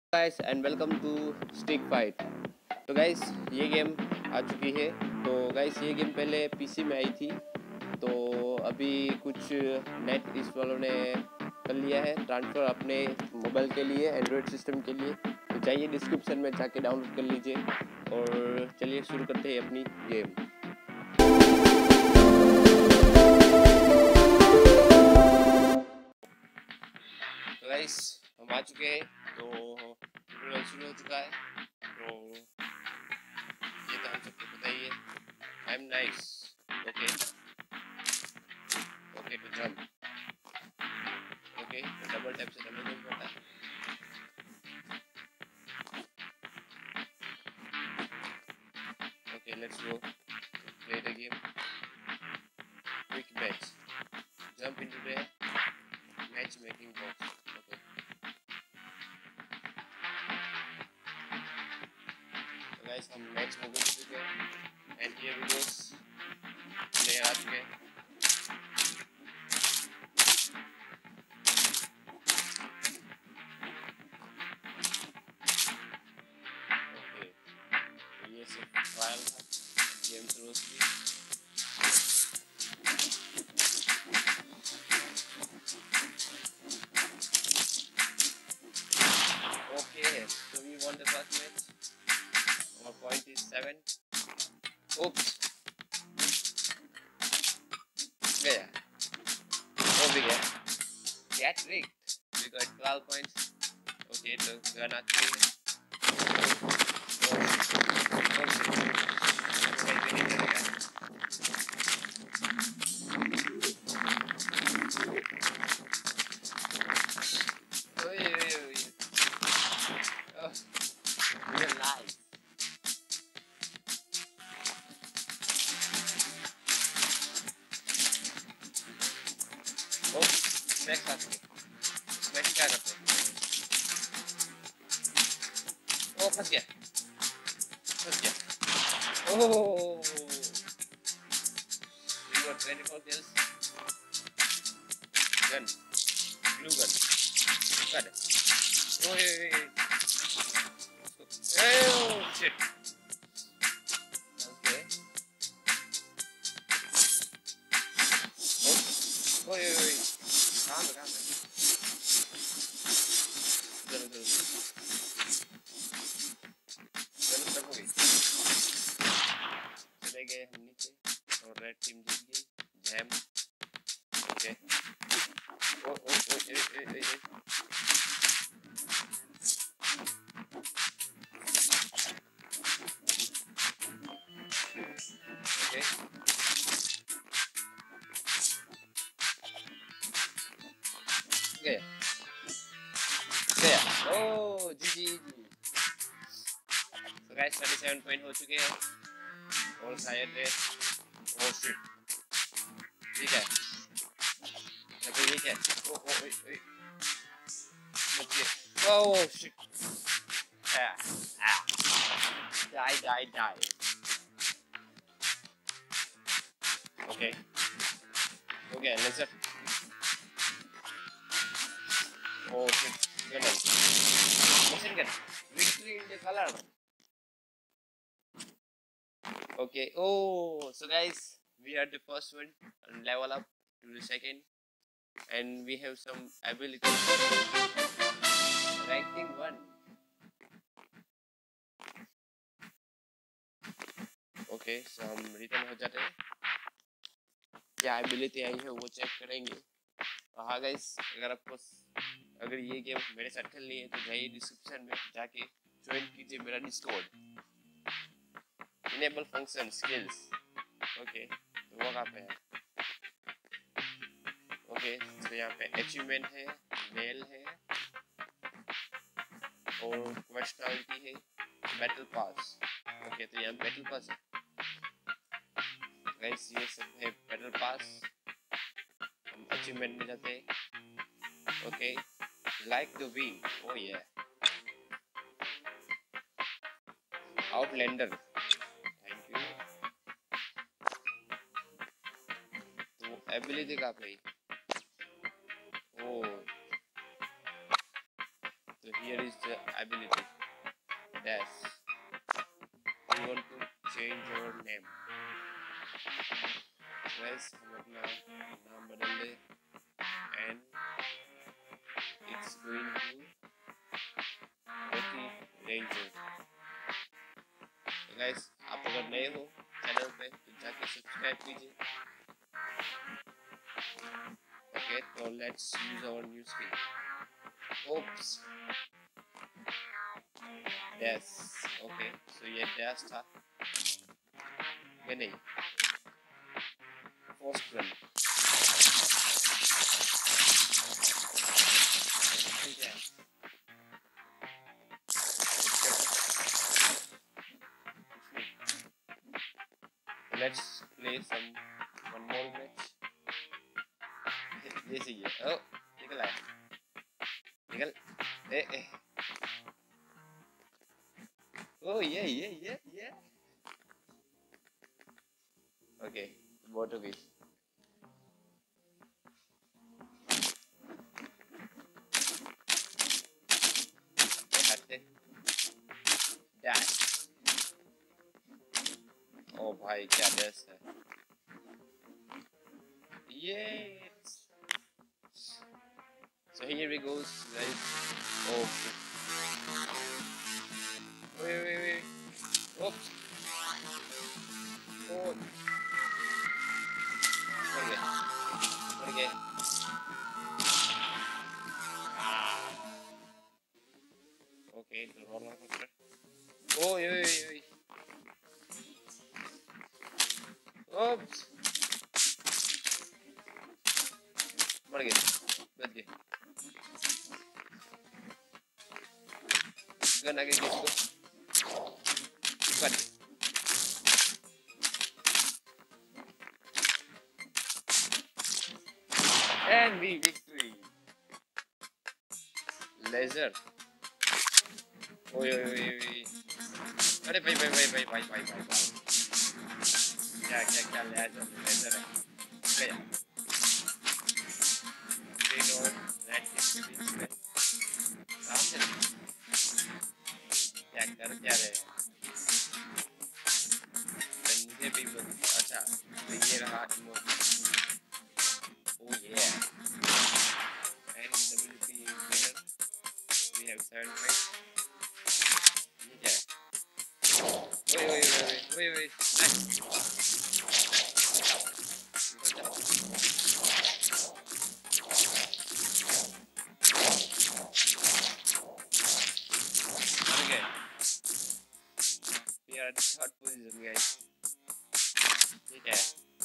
Guys and welcome to stick fight. तो guys ये game आ चुकी है। तो गाइस ये गेम पहले पीसी में आई थी, तो अभी कुछ नेट इस वालों ने कर लिया है ट्रांसफ़र अपने मोबाइल के लिए, एंड्रॉयड सिस्टम के लिए। तो जाइए डिस्क्रिप्शन में जाके डाउनलोड कर लीजिए और चलिए शुरू करते हैं अपनी गेम। तो गाइस हम आ चुके हैं, तो ट्यूटोरियल शुरू हो चुका है। तो ये तो हम सबको पता ही है, I am nice. Okay okay to jump. Okay तो डबल टैप से डबल जंप होता है। Okay let's go play the game. Quick match, jump into the match making box. Okay तो गाइस हम मैच में घुस चुके हैं and here we goes, player आ चुके हैं। ओके तो ये सिर्फ ट्रायल था, गेम शुरू की। Okay, so we won the first match. Our point is 7. Oops. गया। हो भी गया। Get rigged. We got 12 points. Okay, तो गन आ चुकी है। स्मैश करते हैं, स्मैश क्या करते हैं? ओ फंस गया, फंस गया। ओह, we got 24 kills. Gun, blue gun, got it. Oh, oh shit. Okay. Oh, कहाँ पे चलो चलो चलो तक हो गई। चले गए हम नीचे और रेड टीम जीत गई। Jam. Okay oh oh oh ए ओके गया गया। ओ जी। तो गाइस 37 पॉइंट हो चुके हैं और शायद ओ शिट ठीक है, ठीक है। Oh oh oh oh shit, die. Okay okay let's up. Oh shit, gun, machine gun, victory in the color. Okay, oh so guys we are the first one and level up to the second, and we have some ability. Ranking 1. Okay so हम return हो जाते हैं। क्या ability आई है वो check करेंगे। हाँ guys, अगर ये गेम मेरे साथ खेलनी है तो जाइए डिस्क्रिप्शन में जाके ज्वाइन कीजिए मेरा Discord. Enable function skills. Okay तो वो कहाँ पे है? ओके तो यहाँ पे अचीवमेंट है, मेल है और क्वेश्चनलिटी है, बैटल पास। ओके तो यहाँ बैटल पास है गाइस, ये सब है बैटल पास। हम अचीवमेंट में जाते हैं। Okay like the wing, oh ये आउटलैंडर, थैंक यू। तो एबिलिटी का भाई, ओ तो Here is the ability. Dash. We want to change our name. Guys, हम अपना नाम बदल ले and it's going to Rocky Ranger. तो guys, आप अगर नए हो चैनल पे तो जाके सब्सक्राइब कीजिए. Okay, so let's use our new skin. Oops. Yes. Okay, so ये dash था. ये नहीं. First run. ठीक है. Let's play one more match. ये सही है. Oh, निकल आया. निकल. ए. Oh yeah. Okay, बहुत हो गई. Dash. Oh भाई क्या dash है. Yes. So here we go, guys. Oh. Wait. Oops. Oh. Okay. Okay, the roller coaster. Oh, wait. Oops. मर गए. बच गए. गन आगे किसको? बच. And we victory. Laser. ओए. अरे भाई. क्या लेजर है. गया. ग्रीन और रेड के बीच में. सामने. क्या रहे हैं. मुझे भी अच्छा. तो ये रहा emote. Oh yeah. And WP winner. We have 7 points. Yeah. Wait. Nice. Okay. We are at the third position, guys. Yeah.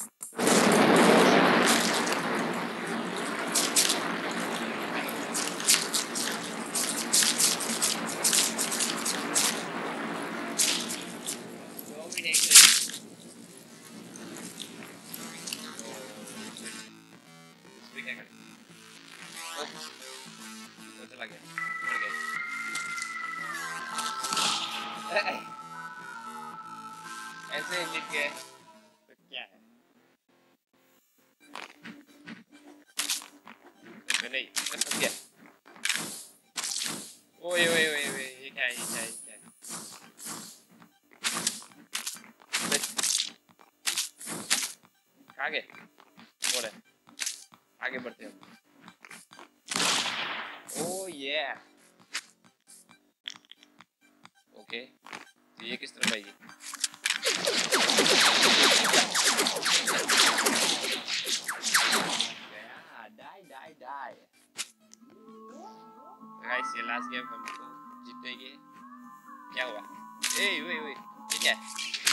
ऐसे लिख गए तो क्या है. तो नहीं फंस गया. ओए ये क्या है. आगे बोले आगे बढ़ते हैं. ओह ये ओके. तो ये किस तरफ आएगी. die. गाइस ये लास्ट गेम हमको जीतेंगे. क्या हुआ. ए ये क्या है.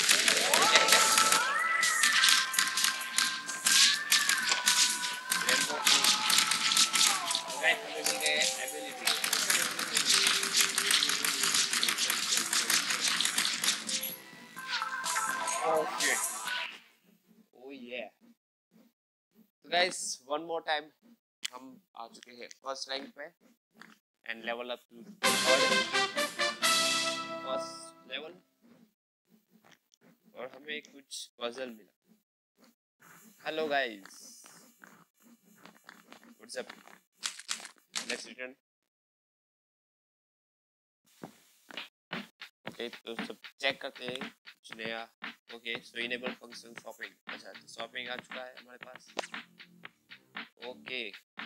रेनबो गाइस हमें मिल गए एबिलिटी. ओके. ओ ये तो गाइस वन मोर टाइम हम आ चुके हैं फर्स्ट रैंक पे and level up to first level. और हमें कुछ पजल मिला. Hello guys, what's up. Let's return. Okay तो सब चेक करते हैं कुछ नया। Okay so enable function shopping, अच्छा तो शॉपिंग आ चुका है हमारे पास। ओके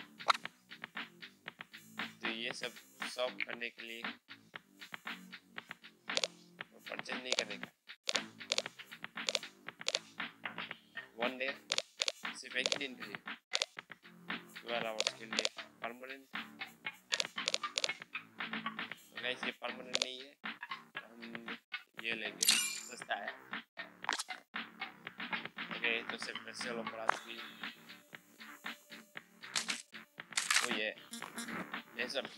तो ये सब शॉप करने के लिए परचेज नहीं करने का, 1 डे सिर्फ एक ही दिन के लिए, 12 आवर्स के लिए परमानेंट। तो गाइस ये परमानेंट नहीं है, हम ये लेंगे, सस्ता है। ओके तो सिर्फ सेल ऑफर आज भी, ओ ये सर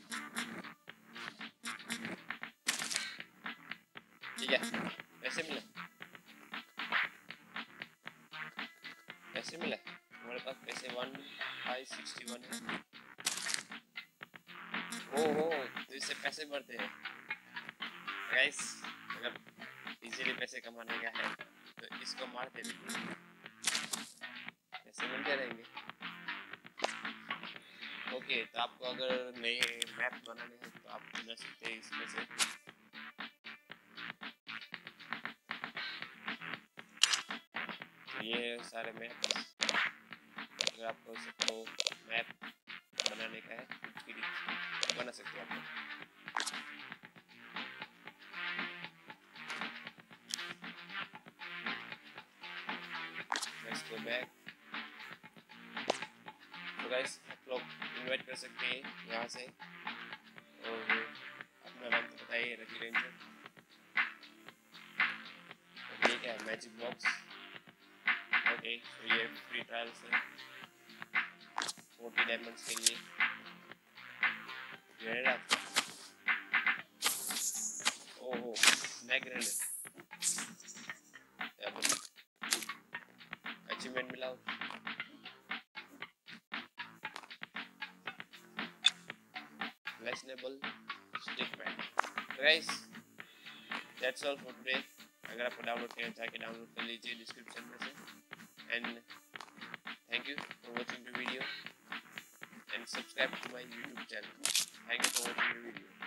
ठीक है। पैसे मिले, पैसे मिले हमारे पास, पैसे 1561 है। ओहो तो इससे पैसे बढ़ते हैं गाइस। अगर इजीली पैसे कमाने का है तो इसको मारते रहिए, पैसे मिलते रहेंगे। ओके तो आपको अगर नए मैप बनाने हैं तो आप बना सकते हैं इसमें से। तो ये सारे मैप, अगर आपको सबको मैप बनाने का है तो बना सकते हैं आप। Let's go back. तो गाइस आप लोग इनवाइट कर सकते हैं यहाँ से, और अपना नाम तो बताइए, रवि रेंजर। ये क्या है, मैजिक बॉक्स। ओके तो ये फ्री ट्रायल्स है 40 डायमंड्स के लिए। ग्रेनेड, ओहो स्नैक ग्रेनेड, अचीवमेंट मिला। Fashionable stick pad. Guys, that's all for today. अगर आपको डाउनलोड करना चाहिए डाउनलोड कर लीजिए डिस्क्रिप्शन में से। And thank you for watching the video and subscribe to my YouTube channel. Thank you for watching the video.